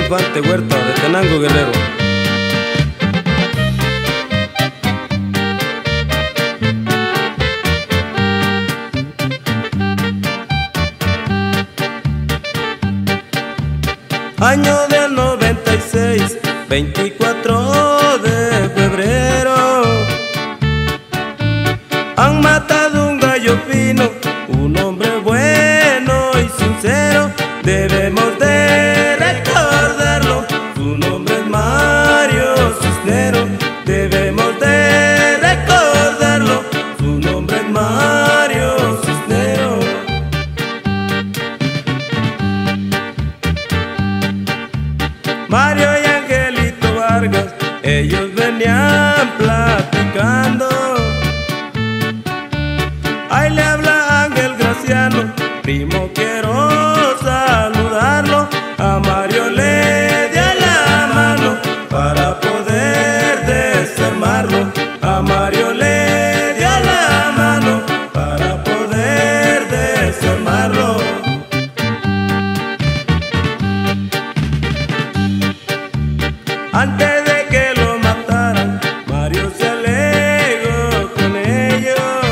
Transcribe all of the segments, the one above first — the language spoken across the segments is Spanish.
Infante Huerta de Tenango, Guerrero. Año del 96, 24 de febrero. Han matado un gallo fino, un hombre bueno y sincero. Debemos de recordarlo, su nombre es Mario Cisneros. Debemos de recordarlo, su nombre es Mario Cisneros. Mario y Angelito Vargas, ellos venían platicando. Ahí le habla Ángel Graciano: primo, quiero saludarlo. A Mario le di a la mano para poder desarmarlo. A Mario le di a la mano para poder desarmarlo. Antes de que lo mataran, Mario se alegó con ellos.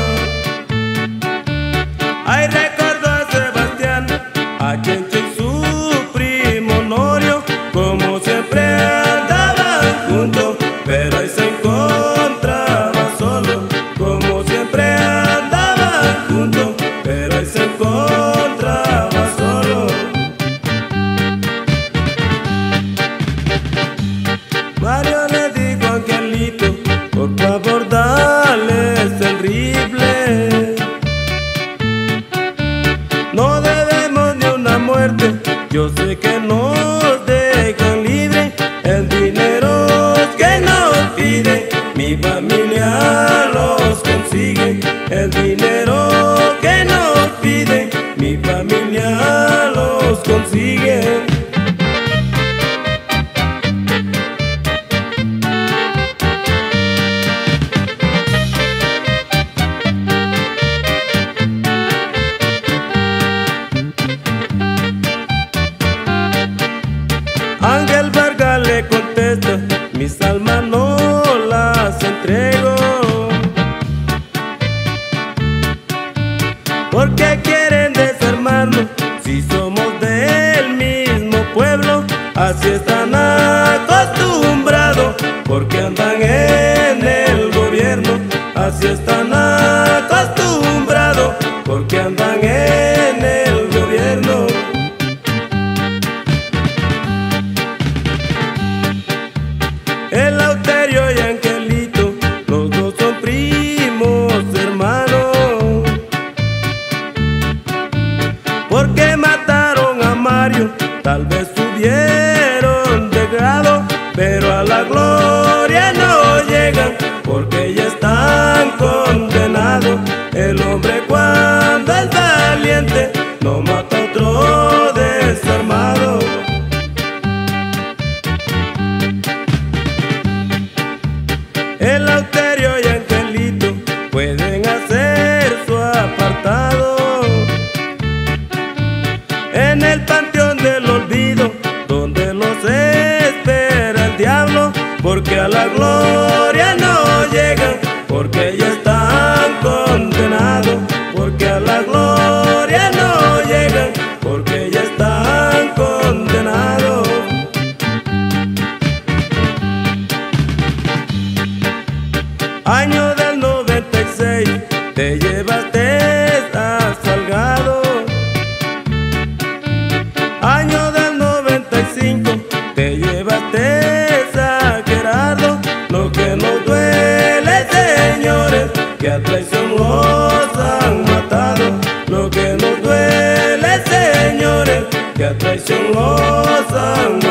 Ay, recordó a Sebastián, a Chencho y su primo Norio, como siempre andaban juntos, pero ahí se encontraba solo. Como siempre andaban juntos, pero ahí se encontraba solo. Mario le dijo a Angelito: por favor dales el rifle. No debemos ni una muerte, yo sé que nos dejan libre. El dinero que nos pide, mi familia los consigue. El dinero que nos pide, mi familia los consigue. Ángel Vargas le contesta: mis almas no las entrego. ¿Por qué quieren desarmarnos si somos del mismo pueblo? Así están acostumbrados porque andan en el gobierno. Así están acostumbrados porque andan en el gobierno. El Lauterio y Angelito, los dos son primos hermanos. ¿Por qué mataron a Mario? Tal vez subieron de grado, pero a la gloria no llegan porque ya están condenados. El hombre, cuando es valiente, no mata a otro desarmado. El Lauterio y Angelito pueden hacer su apartado en el panteón del olvido, donde los espera el diablo, porque a la gloria no llegan, porque ya están condenados. Porque a la gloria no llegan, porque ya están condenados. Año del 96, te llevaste a Salgado. Año del 95, te llevaste a Gerardo. Lo que nos duele, señores, que a traición nos han matado. Lo que nos duele, señores, que a traición nos han